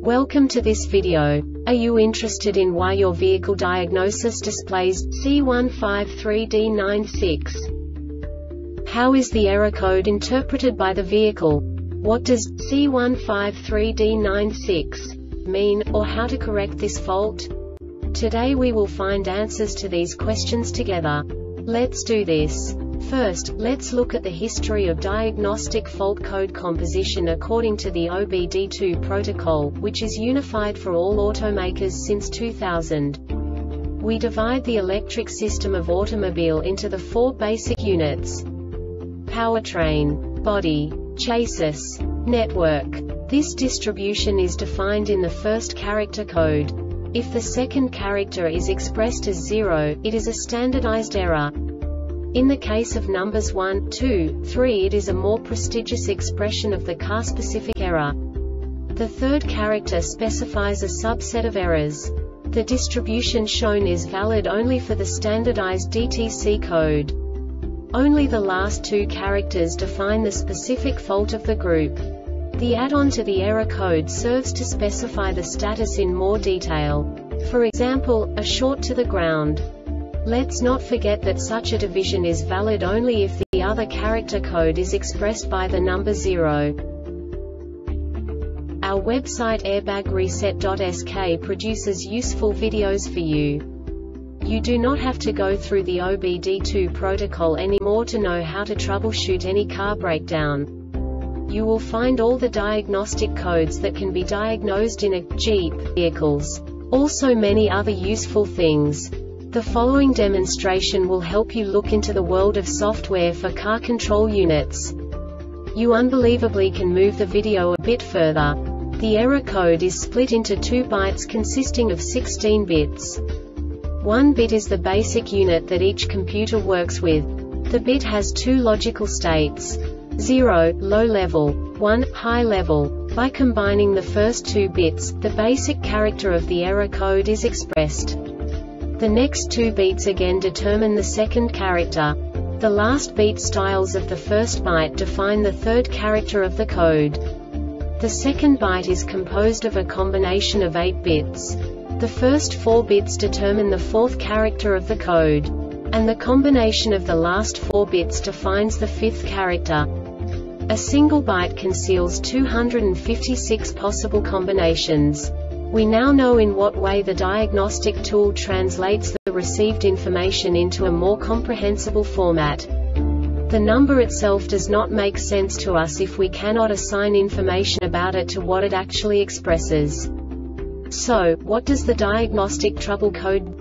Welcome to this video. Are you interested in why your vehicle diagnosis displays C153D96? How is the error code interpreted by the vehicle? What does C153D96 mean, or how to correct this fault? Today we will find answers to these questions together. Let's do this. First, let's look at the history of diagnostic fault code composition according to the OBD2 protocol, which is unified for all automakers since 2000. We divide the electric system of automobile into the four basic units: powertrain, body, chassis, network. This distribution is defined in the first character code. If the second character is expressed as 0, it is a standardized error. In the case of numbers 1, 2, 3, it is a more prestigious expression of the car-specific error. The third character specifies a subset of errors. The distribution shown is valid only for the standardized DTC code. Only the last two characters define the specific fault of the group. The add-on to the error code serves to specify the status in more detail. For example, a short to the ground. Let's not forget that such a division is valid only if the other character code is expressed by the number 0. Our website airbagreset.sk produces useful videos for you. You do not have to go through the OBD2 protocol anymore to know how to troubleshoot any car breakdown. You will find all the diagnostic codes that can be diagnosed in a Jeep vehicles. Also many other useful things. The following demonstration will help you look into the world of software for car control units. You unbelievably can move the video a bit further. The error code is split into 2 bytes consisting of 16 bits. 1 bit is the basic unit that each computer works with. The bit has 2 logical states: 0, low level, 1, high level. By combining the first 2 bits, the basic character of the error code is expressed. The next 2 beats again determine the second character. The last beat styles of the first byte define the third character of the code. The second byte is composed of a combination of 8 bits. The first 4 bits determine the fourth character of the code. And the combination of the last 4 bits defines the fifth character. A single byte conceals 256 possible combinations. We now know in what way the diagnostic tool translates the received information into a more comprehensible format. The number itself does not make sense to us if we cannot assign information about it to what it actually expresses. So, what does the diagnostic trouble code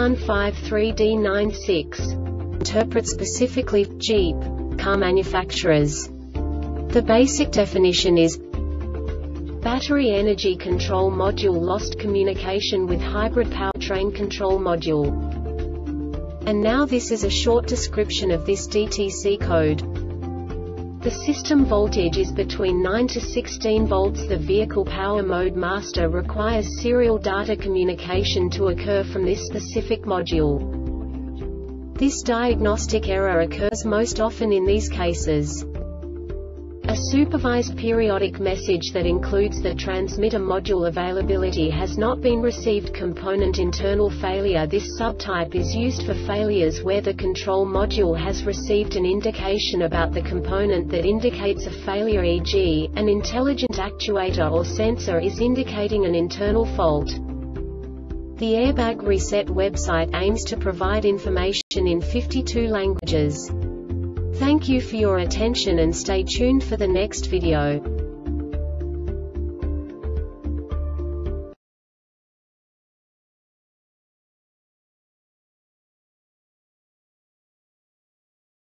C153D96 interpret specifically for Jeep car manufacturers? The basic definition is: battery energy control module lost communication with hybrid powertrain control module. And now this is a short description of this DTC code. The system voltage is between 9 to 16 volts. The vehicle power mode master requires serial data communication to occur from this specific module. This diagnostic error occurs most often in these cases: a supervised periodic message that includes the transmitter module availability has not been received. Component internal failure. This subtype is used for failures where the control module has received an indication about the component that indicates a failure, e.g., an intelligent actuator or sensor is indicating an internal fault. The Airbag Reset website aims to provide information in 52 languages. Thank you for your attention and stay tuned for the next video.